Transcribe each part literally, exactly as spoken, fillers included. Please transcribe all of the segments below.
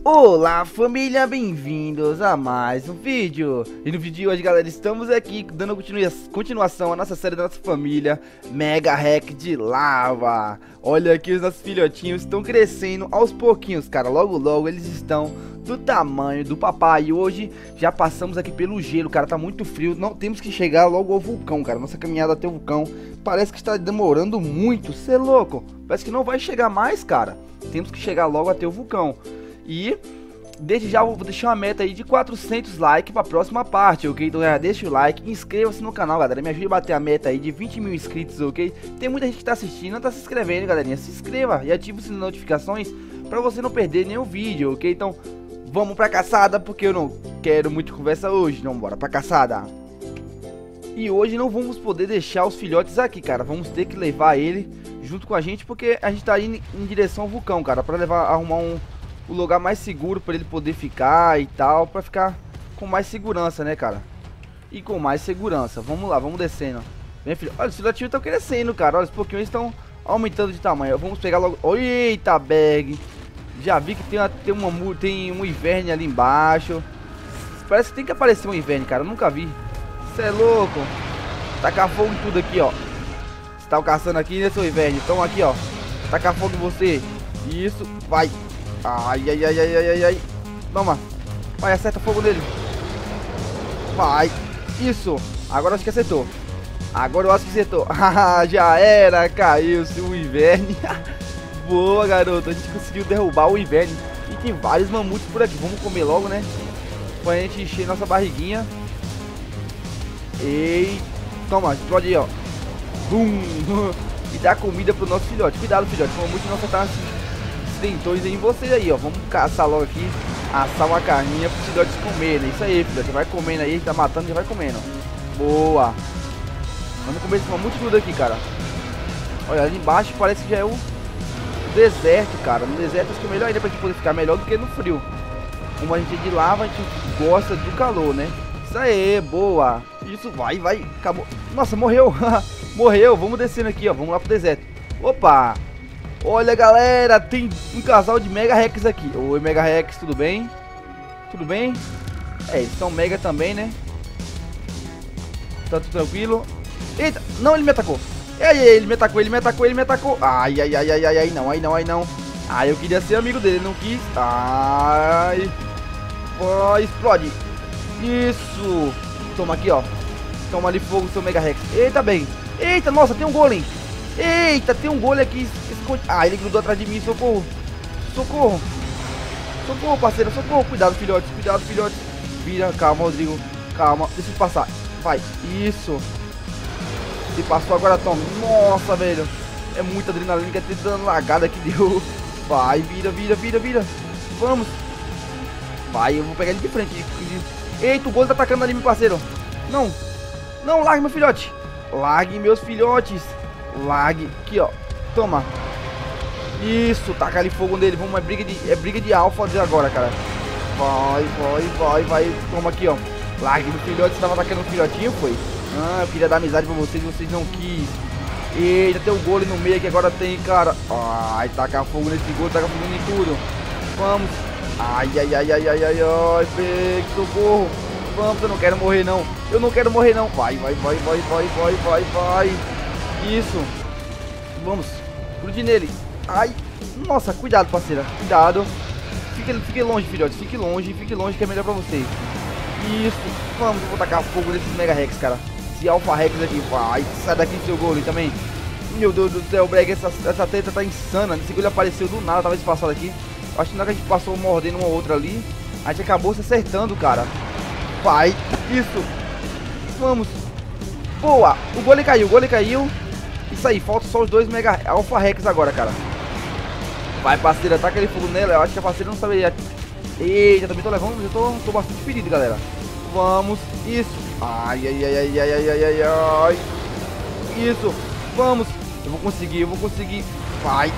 Olá família, bem-vindos a mais um vídeo. E no vídeo de hoje, galera, estamos aqui dando continua continuação à nossa série da nossa família Mega Hack de Lava. Olha aqui, os nossos filhotinhos estão crescendo aos pouquinhos, cara. Logo logo eles estão do tamanho do papai. E hoje já passamos aqui pelo gelo, cara, tá muito frio. Não temos que chegar logo ao vulcão, cara. Nossa caminhada até o vulcão parece que está demorando muito. Cê é louco, parece que não vai chegar mais, cara. Temos que chegar logo até o vulcão. E desde já vou deixar uma meta aí de quatrocentos likes para a próxima parte, ok? Então já deixa o like, inscreva-se no canal, galera. Me ajude a bater a meta aí de vinte mil inscritos, ok? Tem muita gente que tá assistindo, não tá se inscrevendo, galerinha. Se inscreva e ative o sininho de notificações para você não perder nenhum vídeo, ok? Então vamos pra caçada, porque eu não quero muito conversa hoje. Então bora pra caçada. E hoje não vamos poder deixar os filhotes aqui, cara. Vamos ter que levar ele junto com a gente, porque a gente tá indo em direção ao vulcão, cara, para levar, arrumar um o lugar mais seguro para ele poder ficar e tal, para ficar com mais segurança, né, cara? E com mais segurança. Vamos lá, vamos descendo. Vem, filho. Olha, os filhotinhos estão crescendo, cara. Olha, os pouquinhos estão aumentando de tamanho. Vamos pegar logo. Eita, bag. Já vi que tem uma, tem uma tem um inverno ali embaixo. Parece que tem que aparecer um inverno, cara. Eu nunca vi. Você é louco? Tacar fogo em tudo aqui, ó. Você tá caçando aqui, né, seu inverno? Então aqui, ó. Tacar fogo em você. Isso, vai. Ai, ai, ai, ai, ai, ai, ai. Toma. Vai, acerta fogo nele. Vai. Isso. Agora acho que acertou. Agora eu acho que acertou. Já era. Caiu-se o inverno. Boa, garoto. A gente conseguiu derrubar o inverno. E tem vários mamutes por aqui. Vamos comer logo, né? Pra gente encher nossa barriguinha. Ei. Toma, explode aí, ó. Bum. E dá comida pro nosso filhote. Cuidado, filhote. O mamute não acertar assim. Dentões em vocês aí, ó. Vamos caçar logo aqui, assar uma carninha para os filhotes comerem. Isso aí, filhote. Vai comendo aí, tá matando, já vai comendo. Boa. Vamos comer esse mamute tudo aqui, cara. Olha, ali embaixo parece que já é o deserto, cara. No deserto acho que é melhor ainda pra gente poder ficar melhor do que no frio. Como a gente é de lava, a gente gosta do calor, né? Isso aí, boa. Isso, vai, vai. Acabou. Nossa, morreu. Morreu. Vamos descendo aqui, ó. Vamos lá pro deserto. Opa. Olha, galera, tem um casal de Mega Rex aqui. Oi, Mega Rex, tudo bem? Tudo bem? É, eles são Mega também, né? Tá tudo tranquilo. Eita, não, ele me atacou. Ei, ele me atacou, ele me atacou, ele me atacou. Ai, ai, ai, ai, ai, ai, não, ai, não, ai, não. Ai, eu queria ser amigo dele, não quis. Ai. Vai, explode. Isso. Toma aqui, ó. Toma ali fogo, seu Mega Rex. Eita, bem. Eita, nossa, tem um golem. Eita, tem um golem aqui. Ah, ele grudou atrás de mim, socorro. Socorro. Socorro, parceiro, socorro. Cuidado, filhote, cuidado, filhote. Vira, calma, Rodrigo. Calma, deixa eu passar. Vai, isso. Se passou agora, toma. Nossa, velho. É muita adrenalina, que até dando lagada que deu. Vai, vira, vira, vira, vira. Vamos. Vai, eu vou pegar ele de frente. Eita, o golem tá atacando ali, meu parceiro. Não. Não, largue, meu filhote. Largue, meus filhotes. Largue. Aqui, ó. Toma. Isso, taca ali fogo nele. Vamos, é briga de, é briga de alfa de agora, cara. Vai, vai, vai, vai. Toma aqui, ó. Largue no filhote. Você tava atacando um filhotinho, foi? Ah, eu queria dar amizade pra vocês, vocês não quis. Eita, tem o golem no meio que agora tem, cara. Ai, taca fogo nesse gol, taca fogo em tudo. Vamos. Ai, ai, ai, ai, ai, ai, ai. Pegue, socorro. Vamos, eu não quero morrer, não. Eu não quero morrer, não. Vai, vai, vai, vai, vai, vai, vai, vai. Isso. Vamos. Grude nele. Ai, nossa, cuidado, parceira. Cuidado. Fique, fique longe, filhote. Fique longe, fique longe que é melhor pra vocês. Isso. Vamos, eu vou tacar fogo nesses Mega Rex, cara. Esse Alpha Rex aqui. Vai, sai daqui, seu golem também. Meu Deus do céu, Breg, essa, essa treta tá insana. Esse golem apareceu do nada, tava espaçado aqui. Acho que na hora que a gente passou mordendo uma outra ali, a gente acabou se acertando, cara. Vai. Isso. Vamos. Boa. O golem caiu, o golem caiu. Isso aí, falta só os dois Mega Alpha Rex agora, cara. Vai, parceira, ataca aquele fogo nela. Eu acho que a parceira não saberia. Eita, também tô levando, eu tô, tô bastante ferido, galera. Vamos, isso. Ai, ai, ai, ai, ai, ai, ai, ai, ai. Isso, vamos. Eu vou conseguir, eu vou conseguir. Vai.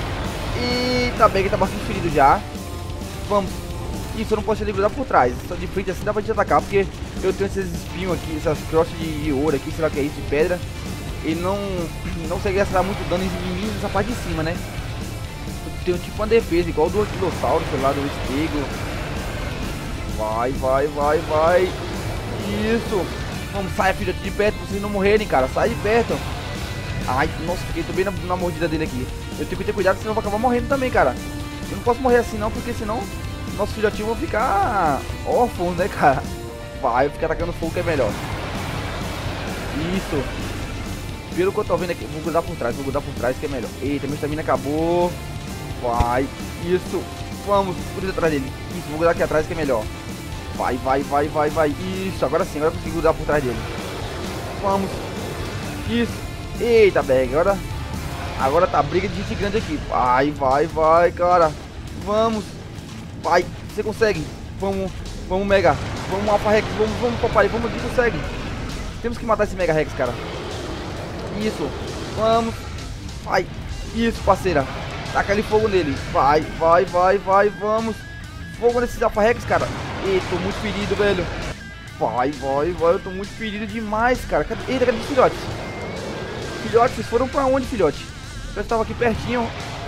Eita, bem que tá bastante ferido já. Vamos. Isso, eu não posso livrar por trás. Só de frente assim dá pra gente atacar, porque eu tenho esses espinhos aqui, essas crochas de ouro aqui, sei lá o que é isso, de pedra. Ele não, não consegue acertar muito dano em mim nessa parte de cima, né? tem um tipo uma defesa, igual do Anquilossauro, sei lá, do Stego. Vai, vai, vai, vai. Isso. Vamos, sai, filhote, de perto, pra vocês não morrerem, cara. Sai de perto. Ai, nossa, fiquei tô bem na, na mordida dele aqui. Eu tenho que ter cuidado, senão eu vou acabar morrendo também, cara. Eu não posso morrer assim não, porque senão nossos filhotinhos vão ficar órfãos, né, cara? Vai, ficar atacando fogo que é melhor. Isso. Pelo que eu tô vendo aqui, vou grudar por trás, vou grudar por trás que é melhor. Eita, minha estamina acabou. Vai, isso. Vamos, gruda atrás dele. Isso, vou grudar aqui atrás que é melhor. Vai, vai, vai, vai, vai. Isso, agora sim, agora eu consigo grudar por trás dele. Vamos. Isso. Eita, Berg, agora Agora tá briga de gente grande aqui. Vai, vai, vai, cara. Vamos. Vai, você consegue. Vamos, vamos, Mega. Vamos, Alpha Rex, vamos, vamos, papai. Vamos, a gente consegue. Temos que matar esse Mega Rex, cara. Isso, vamos. Vai, isso, parceira. Taca ali fogo nele. Vai, vai, vai, vai, vamos. Fogo nesses Alpha Rex, cara. Eita, tô muito ferido, velho. Vai, vai, vai, eu tô muito ferido demais, cara. Cadê? Eita, cadê os filhotes? Filhotes, vocês foram pra onde, filhote? Eu estava aqui pertinho.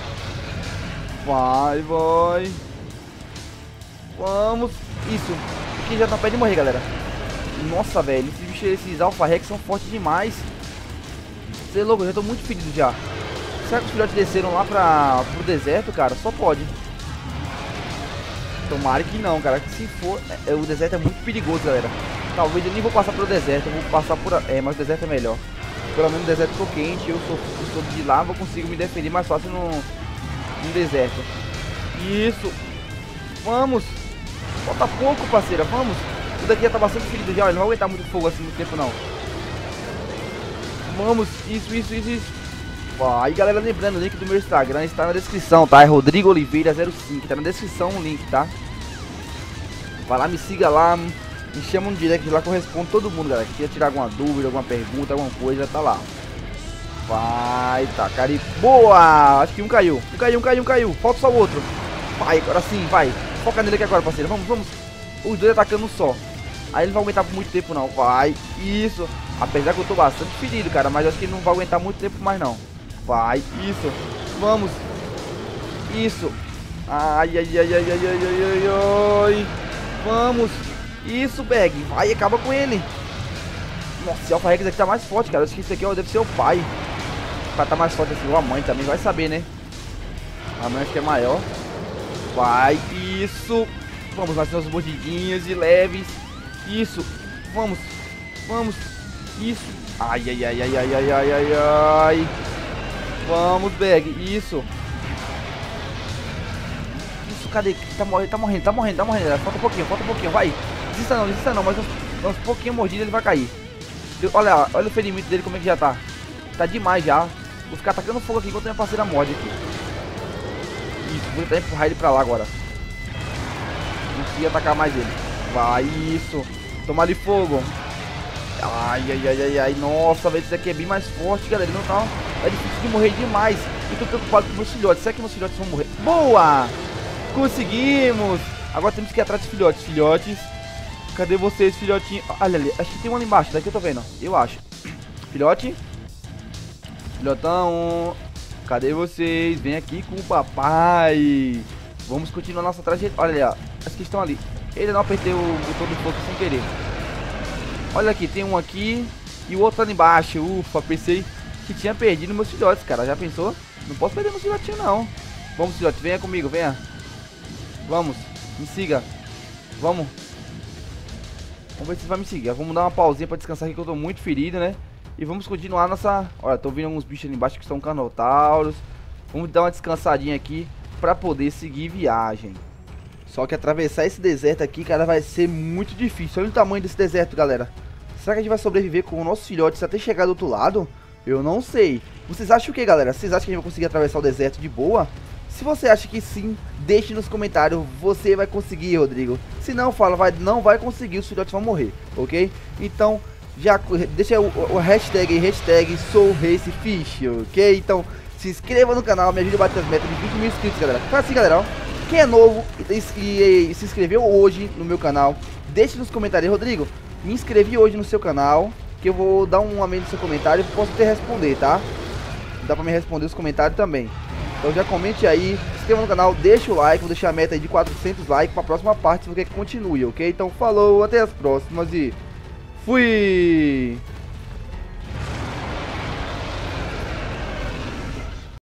Vai, vai. Vamos. Isso. Aqui já tá perto de morrer, galera. Nossa, velho. Esses bichos, esses Alpha Rex são fortes demais. Você é louco, eu já tô muito ferido já. Será que os filhotes desceram lá pra, pro deserto, cara? Só pode. Tomara que não, cara. Que se for... É, o deserto é muito perigoso, galera. Talvez eu nem vou passar pelo deserto. Eu vou passar por... É, mas o deserto é melhor. Pelo menos o deserto ficou quente. Eu sou, eu sou de lava, eu consigo me defender mais fácil no, no deserto. Isso. Vamos. Falta pouco, parceira. Vamos. O daqui já tá bastante ferido já. Ele não vai aguentar muito fogo assim muito tempo, não. Vamos. Isso, isso, isso, isso. Vai, galera, lembrando, o link do meu Instagram está na descrição, tá? É Rodrigo Oliveira zero cinco, tá na descrição o link, tá? Vai lá, me siga lá, me chama no direct lá que eu respondo todo mundo, galera. Se quer tirar alguma dúvida, alguma pergunta, alguma coisa, tá lá. Vai, tá, cara, e boa! Acho que um caiu, um caiu, um caiu, um caiu, falta só o outro. Vai, agora sim, vai. Foca nele aqui agora, parceiro, vamos, vamos. Os dois atacando só. Aí ele não vai aguentar por muito tempo não, vai, isso. Apesar que eu tô bastante ferido, cara, mas acho que ele não vai aguentar muito tempo mais não. Vai, isso, vamos. Isso. Ai, ai, ai, ai, ai, ai, ai, ai. Vamos. Isso, Bag. Vai, acaba com ele. Nossa, esse Alpha Rex aqui tá mais forte, cara. Eu acho que esse aqui ó, deve ser o pai. Pra tá mais forte assim, ou a mãe também, vai saber, né? A mãe acho que é maior. Vai, isso. Vamos, nós temos mordidinhas e leves. Isso, vamos. Vamos. Isso. Ai, ai, ai, ai, ai, ai, ai, ai, ai. Vamos, Bag, isso. Isso, cadê? Tá morrendo, tá morrendo, tá morrendo, tá morrendo. Falta um pouquinho, falta um pouquinho, vai. Desista não, desista não, mas uns, uns pouquinho mordido ele vai cair. Olha, olha o ferimento dele como é que já tá. Tá demais já. Vou ficar atacando fogo aqui enquanto minha parceira morde aqui. Isso, vou tentar empurrar ele pra lá agora. Não consegui atacar mais ele. Vai, isso. Toma ali fogo. Ai, ai, ai, ai, ai. Nossa, velho, isso aqui é bem mais forte, galera. Não tá... É difícil de morrer demais. Eu tô preocupado com meus filhotes. Será que meus filhotes vão morrer? Boa! Conseguimos! Agora temos que ir atrás dos filhotes. Filhotes. Cadê vocês, filhotinho? Olha ali. Acho que tem um ali embaixo. Daqui eu tô vendo. Eu acho. Filhote. Filhotão. Cadê vocês? Vem aqui com o papai. Vamos continuar nossa trajetória. Olha ali, ó. Acho que estão ali. Ele não apertei o botão do fogo sem querer. Olha aqui. Tem um aqui. E o outro ali embaixo. Ufa, pensei que tinha perdido meus filhotes, cara. Já pensou? Não posso perder meus filhotinhos, não. Vamos, filhote. Venha comigo, venha. Vamos. Me siga. Vamos. Vamos ver se vai me seguir. Vamos dar uma pausinha pra descansar aqui que eu tô muito ferido, né? E vamos continuar nossa... Olha, tô vendo alguns bichos ali embaixo que são Carnotauros. Vamos dar uma descansadinha aqui pra poder seguir viagem. Só que atravessar esse deserto aqui, cara, vai ser muito difícil. Olha o tamanho desse deserto, galera. Será que a gente vai sobreviver com os nossos filhotes até chegar do outro lado? Eu não sei. Vocês acham o que, galera? Vocês acham que a gente vai conseguir atravessar o deserto de boa? Se você acha que sim, deixe nos comentários. Você vai conseguir, Rodrigo. Se não, fala, vai, não vai conseguir, os filhotes vão morrer, ok? Então, já deixa o, o hashtag aí, hashtag SouRaceFish, ok? Então, se inscreva no canal, me ajude a bater as metas de vinte mil inscritos, galera. Faz assim, galera, ó. Quem é novo e, e, e se inscreveu hoje no meu canal, deixe nos comentários, Rodrigo, me inscrevi hoje no seu canal, que eu vou dar um aumento no seu comentário e posso te responder, tá? Dá pra me responder os comentários também. Então já comente aí, inscreva no canal, deixa o like, vou deixar a meta aí de quatrocentos likes pra próxima parte, se você quer que continue, ok? Então falou, até as próximas e fui!